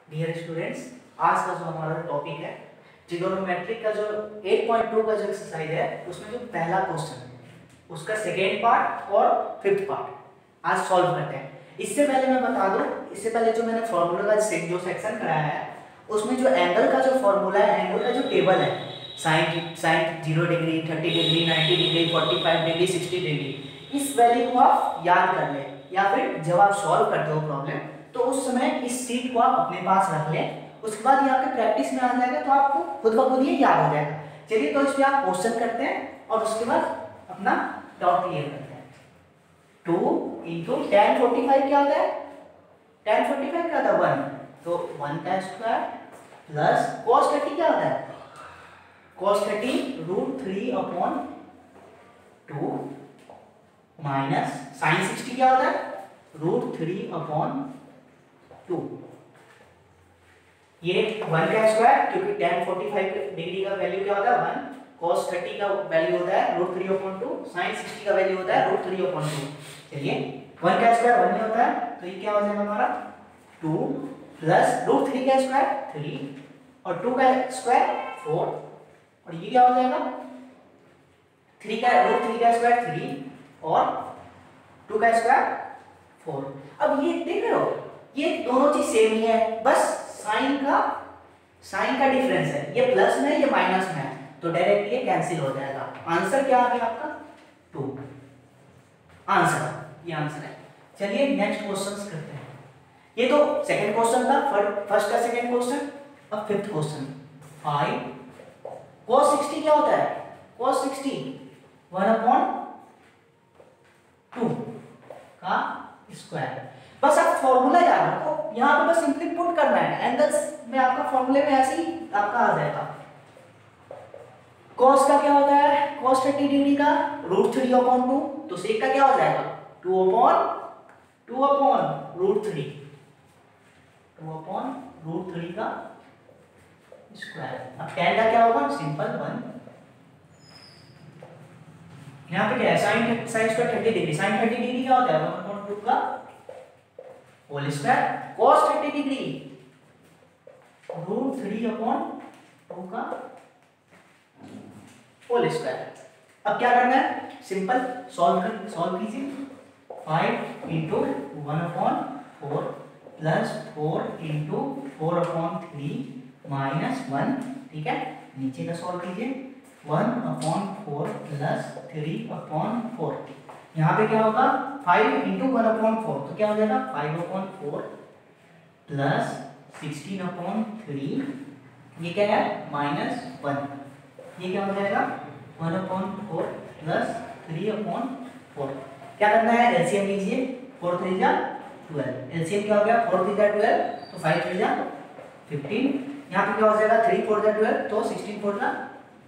Dear students, आज का जो हमारा टॉपिक है ट्रिगोनोमेट्री का जो 8.2 का जो एक्सरसाइज है उसमें जो पहला क्वेश्चन है उसका सेकेंड पार्ट और फिफ्थ पार्ट आज सॉल्व करते हैं। इससे पहले मैं बता दूं, इससे पहले जो मैंने फॉर्मूला का जो सेक्शन कराया है उसमें जो एंगल का जो फॉर्मूला है, एंगल का जो टेबल है, sine 0 degree, 30 degree, 90 degree, 45 degree, 60 degree, इस वैल्यू को आप याद कर लें या फिर जब आप सॉल्व करते हो प्रॉब्लम तो उस समय इस सीट को आप अपने पास रख लें। उसके बाद यहाँ पे प्रैक्टिस में आ जाएगा तो आपको खुद ब खुद ये याद हो जाएगा। चलिए तो इस पे आप क्वेश्चन करते हैं और उसके बाद अपना डाउट क्लियर करते हैं। 2 इंटू tan 45 क्या होता है? tan 45 क्या होता है? 1, तो 1 का स्क्वायर प्लस cos 30 क्या होता है? cos 30 √3/2 माइनस sin 60 क्या होता है? √3/2। ये 1 का स्क्वायर, क्योंकि tan 45 डिग्री का वैल्यू क्या होता है 1, cos 30 का वैल्यू होता है √3/2, sin 60 का वैल्यू होता है √3/2। चलिए 1 का स्क्वायर 1 ही होता है तो ये क्या हो जाएगा हमारा 2 प्लस √3 का स्क्वायर 3 और 2 का स्क्वायर 4 और ये क्या हो जाएगा 3 का √3 का स्क्वायर 3 और 2 का स्क्वायर 4। अब ये देख रहे हो ये दोनों चीज सेम ही है, बस साइन का डिफरेंस है, ये प्लस में ये माइनस में है तो डायरेक्ट ये कैंसिल हो जाएगा। आंसर क्या आ गया आपका 2, आंसर ये आंसर है। चलिए नेक्स्ट क्वेश्चंस करते हैं। ये तो सेकंड क्वेश्चन था, फर्स्ट का सेकंड क्वेश्चन। अब फिफ्थ क्वेश्चन 5 cos 60 क्या होता है? cos 60 1/2 का स्क्वायर। बस आप फॉर्मूला याद रखो, यहाँ पे बस सिंपली पुट करना है, एंगल्स में आपका फॉर्मूले में ऐसे ही आपका आ जाएगा। cos का क्या होता है? cos 30 डिग्री का √3/2, तो sec का क्या हो जाएगा 2/√3 का स्क्वायर। अब tan का क्या होगा? सिंपल 1। यहाँ पे क्या है sin square 30 degree, sin 30 degree क्या होता है 1/2 का होल स्क्वायर, cos 30 डिग्री √3/2 का होल स्क्वायर। अब क्या करना है? सिंपल सॉल्व कीजिए। 5 इंटू 1/4 प्लस 4 इंटू 4/3 माइनस 1, ठीक है। नीचे का सॉल्व कीजिए 1/4 प्लस 3/4। यहाँ पे क्या होगा 5 इंटू 1/4 तो क्या हो जाएगा 5/4 प्लस 16/3, ये क्या है -1, ये क्या हो जाएगा 1/4 प्लस 3/4। क्या करना है? एलसीएम लीजिए, 4 3 जा 12, एलसीएम क्या हो गया 4 3 जा 12 तो 5 3 जा 15। यहाँ पे क्या हो जाएगा 3 4 जा 12 तो 16 4 जा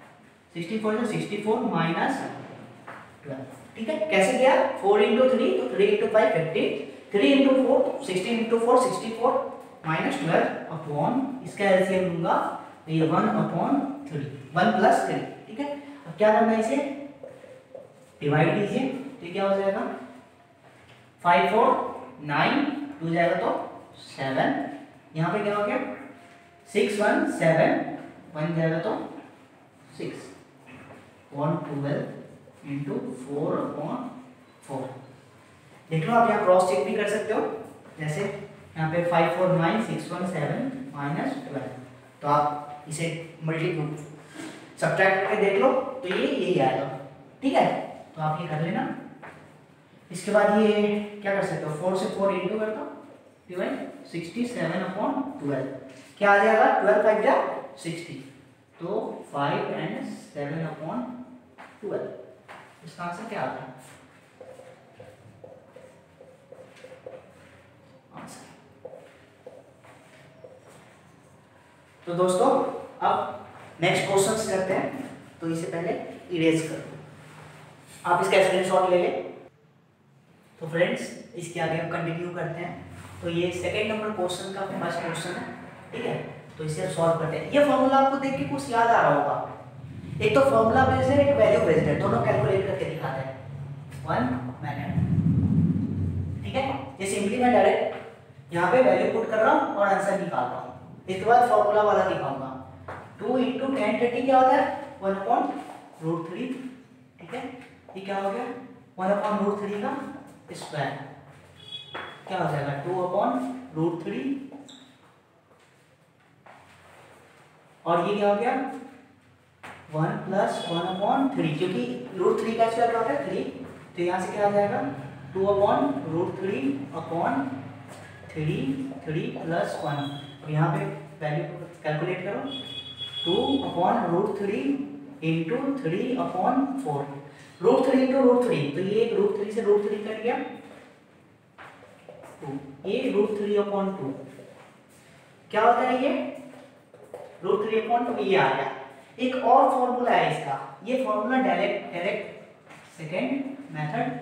64 माइनस 12, ठीक है। कैसे गया 4 इंटू 3 तो 3 into 5 15, 3 into 4 16 into 4 64 minus 12 upon इसका एलसीएम लूंगा तो ये 1/3 1 प्लस 3, ठीक है। अब क्या करना है इसे डिवाइड कीजिए तो क्या हो जाएगा 5 4 9 2 जाएगा तो 7, यहाँ पे क्या हो गया 6 1 7 1 जाएगा तो 6 112 इंटू 4/4। देख लो आप यहाँ क्रॉस चेक भी कर सकते हो, जैसे यहाँ पे 5 4 9 6 1 7 माइनस 12, तो आप इसे सब्ट्रैक्ट करके देख लो तो ये यही आएगा, ठीक है। तो आप ये कर लेना। इसके बाद ये क्या कर सकते हो 4 से 4 इंटू कर दो डिवाइड 67/12, क्या आ जाएगा 12 5 जा 60 तो 5 and 7/12। इसका आंसर क्या आता है? तो दोस्तों अब नेक्स्ट क्वेश्चंस करते हैं, तो इससे पहले इरेज कर दो, आप इसका स्क्रीनशॉट ले लें। तो फ्रेंड्स इसके आगे हम कंटिन्यू करते हैं। तो ये सेकंड नंबर क्वेश्चन का फर्स्ट क्वेश्चन है, ठीक है। तो इसे सॉल्व करते हैं। ये फॉर्मूला आपको देख के कुछ याद आ रहा होगा, एक तो फॉर्मूला बेस्ड है, एक वैल्यू बेस्ड है, दोनों कैलकुलेट करके दिखाते हैं 1 मिनट, ठीक है। ये सिंपली मैं डायरेक्ट यहाँ पे वैल्यू पुट कर रहा हूँ और आंसर निकाल रहा हूँ। इसके बाद फॉर्मूला वाला दिखाऊंगा। 2 इंटू टेन 30 क्या होता है 1/√3। ठीक है, ये क्या हो गया 1/√3 का स्क्वायर क्या हो जाएगा 2/√3 और ये क्या हो गया 1 + 1/3 क्योंकि √3 का स्क्वायर क्या होता है 3, तो यहाँ से क्या आ जाएगा 2/√3 अपॉन 3 + 1। यहाँ पे वैल्यू कैलकुलेट करो 2/√3 इंटू 3/4। √3 इंटू √3 तो ये √3 से √3 कट गया 2, ये √3/2 क्या होता है ये √3/2 ये आ गया। एक और फॉर्मूला है इसका, ये फॉर्मूला डायरेक्ट सेकेंड मेथड,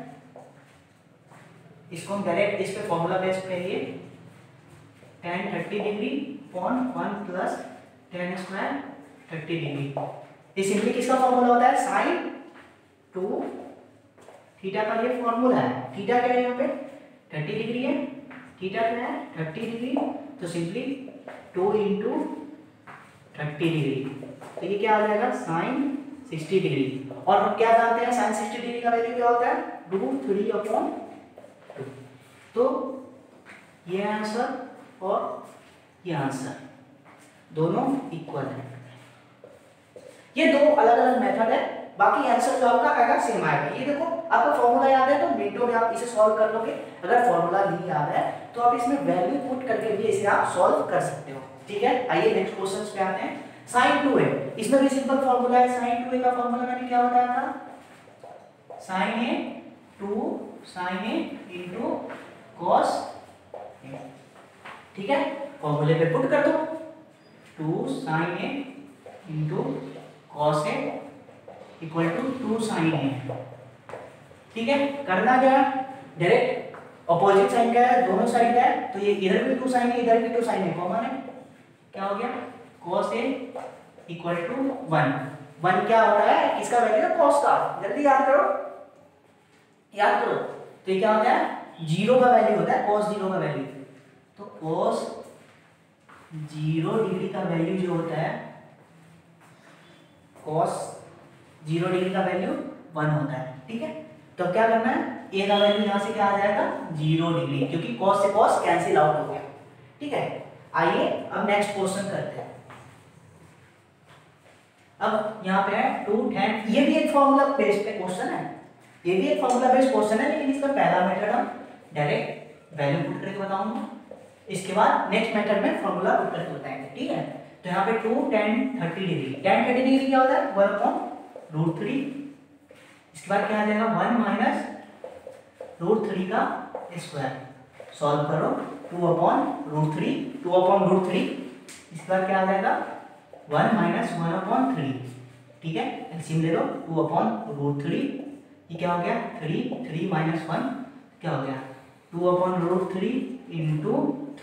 इसको हम डायरेक्ट इस पे फॉर्मूला बेस्ड करिए tan 30 degree upon 1 + tan square 30 degree. ये सिंपली किसका फॉर्मूला होता है sin 2 थीटा का ये फॉर्मूला है। थीटा क्या है यहाँ पे 30 डिग्री है, थीटा क्या है 30 डिग्री, तो सिंपली 2 इंटू 30 डिग्री, तो ये क्या आ जाएगा sin 60 डिग्री। और हम क्या जानते हैं sin 60 डिग्री का वैल्यू क्या होता है √3/2। तो ये आंसर और ये आंसर दोनों इक्वल है। ये दो अलग अलग मेथड है, बाकी आंसर जो आपका आएगा सेम आएगा। ये देखो आपका फॉर्मूला याद है तो मिनटों में आप इसे सॉल्व कर लोगे। अगर फॉर्मूला नहीं याद है तो आप इसमें वैल्यू पुट करके भी इसे आप सॉल्व कर सकते हो। ठीक है, आइए नेक्स्ट क्वेश्चन पे आते हैं। sin 2a, इसमें भी सिंपल फॉर्मूला है। sin 2a का फॉर्मूला मैंने क्या बताया था sin a 2 sin a into cos a। ठीक है, फॉर्मूले पे पुट कर दो 2 sin a into cos a equal to 2 sin a। ठीक है, करना क्या डायरेक्ट ऑपोजिट साइन का है, दोनों साइड का है, तो ये इधर भी 2 sin a इधर भी 2 sin a कॉमन है, क्या हो गया cos a इक्वल टू 1। 1 क्या होता है किसका वैल्यू है cos का, जल्दी याद करो याद करो। तो ये क्या होता है 0 का वैल्यू होता है cos 0 का वैल्यू, तो cos 0 डिग्री का वैल्यू जो होता है cos 0 डिग्री का वैल्यू 1 होता है। ठीक है, तो क्या करना है a का वैल्यू यहाँ से क्या आ जाएगा 0 डिग्री, क्योंकि cos से cos कैंसिल आउट हो गया। ठीक है, आइए अब नेक्स्ट क्वेश्चन करते हैं। अब यहाँ पे है 2 tan, ये भी एक फॉर्मूला बेस्ड क्वेश्चन है, ये भी एक फॉर्मूला बेस्ड क्वेश्चन है, लेकिन इसका पहला मेथड हम डायरेक्ट वैल्यू पुट करके बताऊंगा, इसके बाद नेक्स्ट मेथड में फॉर्मूला पुट करके बताएंगे। ठीक है, तो यहाँ पे 2 tan 30 डिग्री, tan 30 डिग्री क्या होता है 1/√3, इसके बाद क्या आ जाएगा 1 - √3 का स्क्वायर, सॉल्व करो 2/√3, इसके बाद क्या आ जाएगा 1 - 1/3। ठीक है, एलसीएम ले लो 2/√3, ये क्या हो गया 3 - 1 क्या हो गया 2/√3 इंटू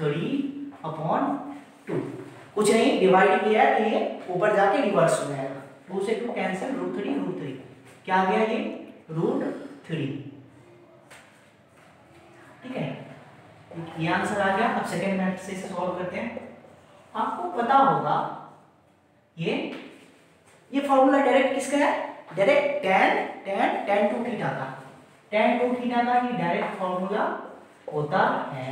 3/2। कुछ नहीं डिवाइड किया है तो ये ऊपर जाके रिवर्स हो जाएगा, 2 से 2 कैंसिल, √3 क्या आ गया ये √3। ठीक है, ये आंसर आ गया। अब सेकेंड मेथड से इसे सॉल्व करते हैं। आपको पता होगा ये फॉर्मूला डायरेक्ट किसका है, डायरेक्ट tan 2 थीटा का, tan 2 थीटा का ये डायरेक्ट फॉर्मूला होता है।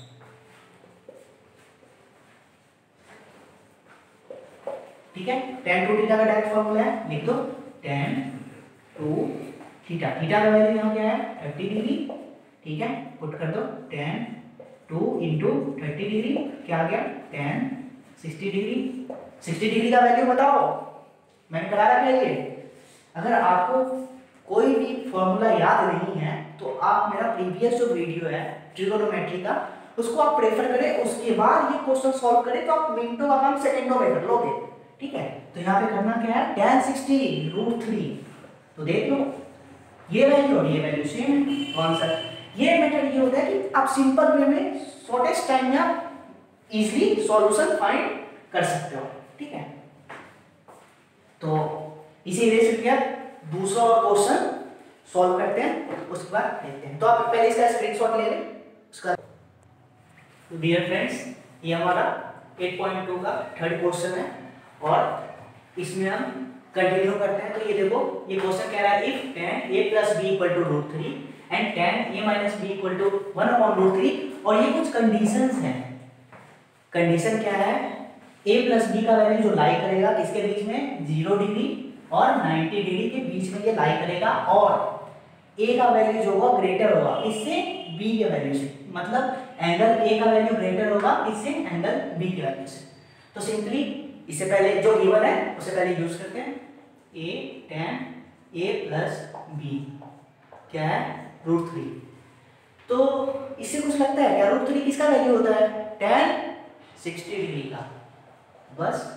ठीक है, tan 2 थीटा का डायरेक्ट फॉर्मूला है, लिख दो tan 2 थीटा, थीटा का वैल्यू यहाँ क्या है 30 डिग्री। ठीक है, पुट कर दो tan 2 इंटू 30 डिग्री क्या आ गया tan 60 डिग्री। 60 डिग्री का वैल्यू बताओ, मैंने करा रखा है ये। अगर आपको कोई भी फॉर्मूला याद नहीं है तो आप मेरा प्रीवियस जो वीडियो है ट्रिगोनोमेट्री का उसको आप प्रेफर करें, उसके बाद ये क्वेश्चन सॉल्व करें तो आप मिनटों का काम सेकंडों में कर लोगे। ठीक है, तो यहाँ पे करना क्या है tan 60 √3, तो देख लो ये वैल्यू और ये वैल्यू सेम है, तो आंसर। ये मेथड ये होता है कि आप सिंपल वे में शॉर्टेस्ट टाइम में आप इजीली सॉल्यूशन फाइंड कर सकते हो। ठीक है, तो इसी वे से क्या दूसरा और क्वेश्चन सॉल्व करते हैं, उसके बाद देखते हैं। तो आप पहले इसका स्क्रीनशॉट ले लें, उसका तो डियर फ्रेंड्स, ये हमारा 8.2 का थर्ड क्वेश्चन है और इसमें हम कंटिन्यू करते हैं। तो ये देखो, ये क्वेश्चन कह रहा है if tan a plus b equal to √3 and tan a minus b equal to 1/√3, और ये कुछ कंडीशंस हैं। कंडीशन क्या है, a plus b का वैल्यू जो लाई करेगा किसके बीच में, 0 डिग्री और 90 डिग्री के बीच में ये लाई करेगा, और a का वैल्यू जो होगा ग्रेटर होगा इससे b के वैल्यू से, मतलब एंगल a का वैल्यू ग्रेटर होगा इससे एंगल b के वैल्यू से। तो सिंपली इससे पहले जो गिवन है उससे पहले यूज करते हैं, a tan a plus b क्या है, √3। तो इससे कुछ लगता है क्या, √3 किसका वैल्यू होता है, tan 60 डिग्री का, बस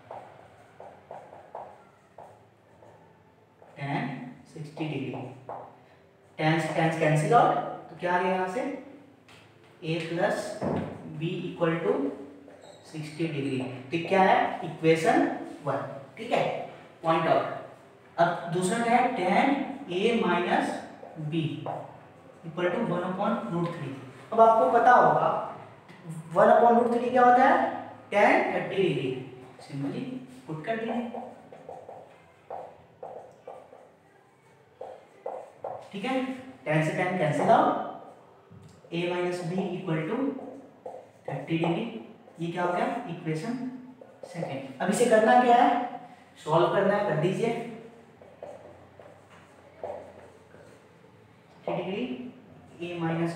tan 60 degree, tan cancel out, तो क्या आ गया यहाँ से, a plus b equal to 60 degree. तो क्या है, इक्वेशन 1, ठीक है, पॉइंट आउट। अब दूसरा क्या है, tan a minus b equal to 1/√3। अब आपको पता होगा 1/√3 क्या होता है, tan 30 डिग्री, सिंपली पुट कर दिया, ठीक है, tan से tan cancel out, a minus b equal to 30 degree, ये क्या हो गया, इक्वेशन सेकेंड। अब इसे करना क्या है, सॉल्व करना है, कर दीजिए। 30 degree a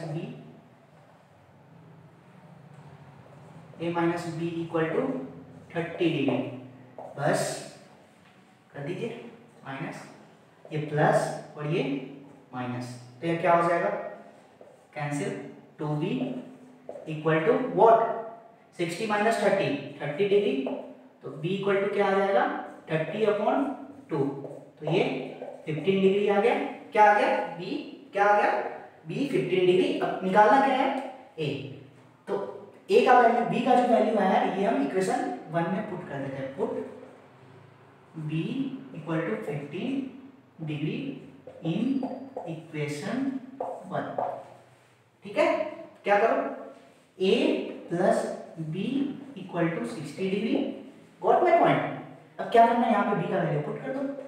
minus b equal to 30 degree, बस कर दीजिए, माइनस ये प्लस और ये माइनस, तो ये क्या हो जाएगा, cancel, 2b equal to what, 60 minus 30 degree, तो b इक्वल टू क्या आ जाएगा, 30/2, तो ये 15 डिग्री आ गया। क्या आ गया, b क्या आ गया, b 15 डिग्री। अब निकालना क्या है, a, तो a का वैल्यू, b का जो वैल्यू है ये हम इक्वेशन 1 में पुट कर देते हैं, put b equal to 15 degree in equation 1, ठीक है। क्या करो, a plus b equal to 60 degree, got my point. अब क्या करना है, यहाँ पे b का वैल्यू पुट कर दो,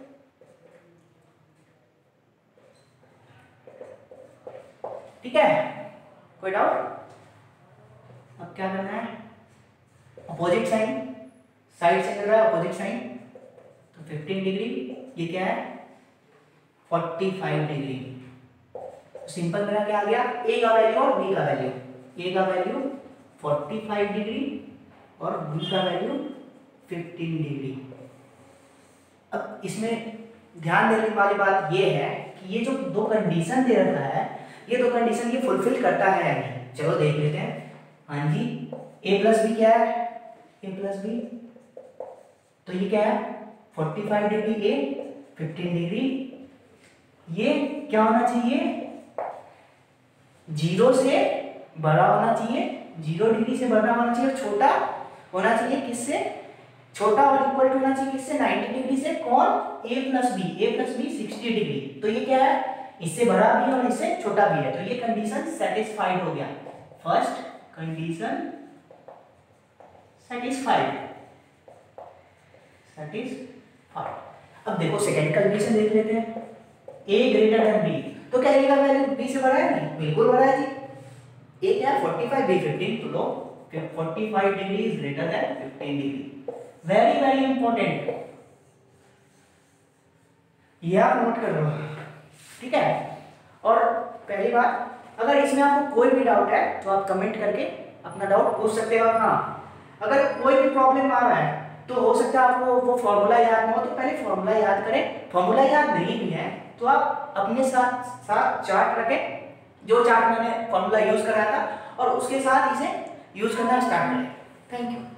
ठीक है, कोई डाउट। अब क्या करना है, अपोजिट साइन, साइड से कर रहा है अपोजिट साइन, तो 15 डिग्री, ये क्या है 45 डिग्री। सिंपल मेरा क्या आ गया, a का वैल्यू और b का वैल्यू, a का वैल्यू 45 डिग्री और b का वैल्यू 15 डिग्री। अब इसमें ध्यान देने वाली बात ये है कि ये जो दो कंडीशन दे रखा है, ये दो कंडीशन ये फुलफिल करता है या नहीं, चलो देख लेते हैं। हाँ जी, a प्लस बी क्या है, a प्लस बी, तो ये क्या है 45 डिग्री a, 15 डिग्री, ये क्या होना चाहिए, 0 से बड़ा होना चाहिए, 0 डिग्री से बड़ा होना चाहिए, छोटा होना चाहिए किससे, छोटा और इक्वल टू होना चाहिए किससे, 90 डिग्री से। कौन, a प्लस बी 60 डिग्री, तो ये क्या है, इससे बड़ा भी है और इससे छोटा भी है, तो ये कंडीशन सेटिस्फाइड हो गया, फर्स्ट कंडीशन सेटिस्फाइड। अब देखो सेकंड कंडीशन देख लेते हैं, a ग्रेटर देन b, तो क्या a का वैल्यू b से बड़ा है, नहीं बिल्कुल बड़ा है जी, a क्या है 45, b 15, तो लो 45 degree is greater than 15 degree. Very very important, ये आप नोट कर लो, ठीक है। और पहली बात, अगर इसमें आपको कोई भी डाउट है तो आप कमेंट करके अपना डाउट पूछ सकते हो। हाँ, अगर कोई भी प्रॉब्लम आ रहा है तो हो सकता है आपको वो फॉर्मूला याद ना हो, तो पहले फॉर्मूला याद करें। फॉर्मूला याद नहीं भी है तो आप अपने साथ चार्ट रखें, जो चार्ट मैंने फॉर्मूला यूज कराया था, और उसके साथ इसे यूज करना स्टार्ट करें। Thank you.